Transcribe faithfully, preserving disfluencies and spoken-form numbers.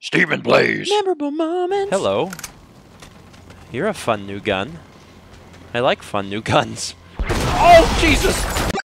StephenPlays. Memorable moments. Hello. You're a fun new gun. I like fun new guns. Oh, Jesus!